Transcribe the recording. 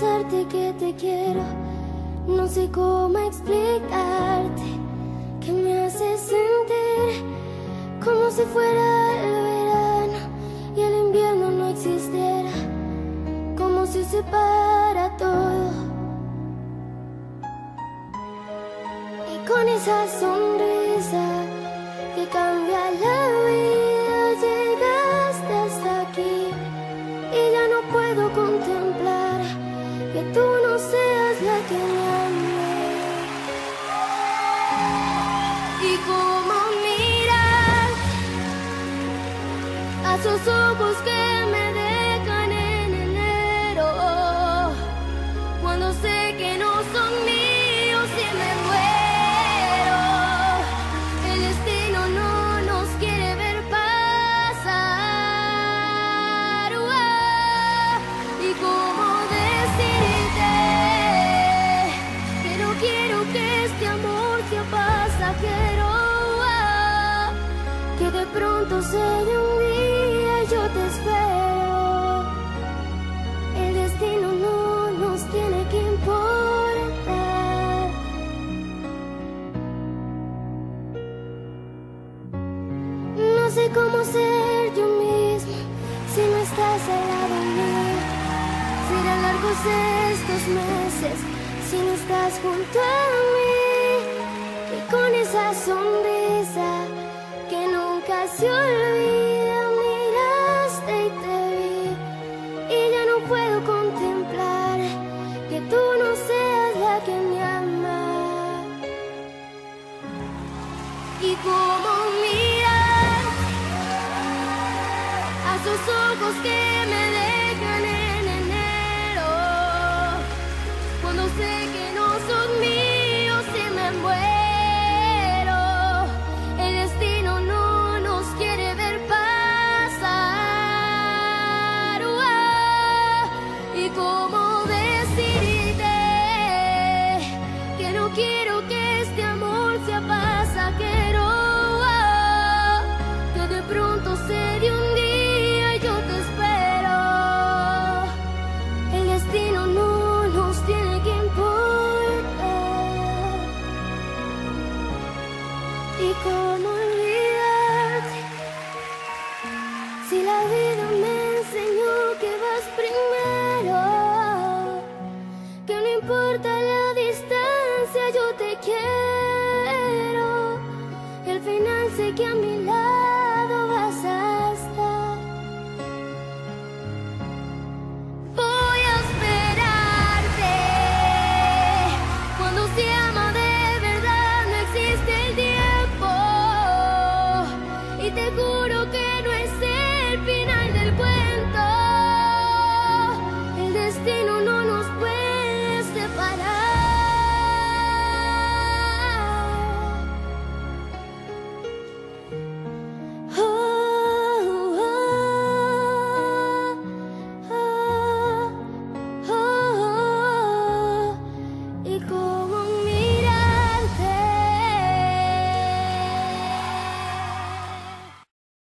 confesarte que te quiero. No sé cómo explicarte que me hace sentir como si fuera el verano y el invierno no existiera, como si se para todo. Y con esa sonrisa que cambia la vida llegaste hasta aquí, y ya no puedo contemplar que tú no seas la que me ame. Y cómo miras a esos ojos que me dejan en enero, cuando sé que no son míos y me muero. El destino no nos quiere ver pasar. Y cómo decirte que no quiero que este amor sea pasajero, que de pronto se dé un día y yo te espero. El destino no nos tiene que importar. No sé cómo ser yo mismo si no estás al lado mío. Serán largos estos meses si no estás junto a mí. Y con esa sonrisa que nunca se olvida, miraste y te vi, y ya no puedo contemplar que tú no seas la que me ama. Y cómo miras a esos ojos que me dejan en enero, cuando sé que no son míos y me muero. El destino no nos quiere ver pasar. Y cómo decirte que no quiero que este amor sea pasajero, que de pronto se dé un día y yo te espero. El destino no nos tiene que importar. Y cómo olvidarte si la vida me enseñó que vas primero.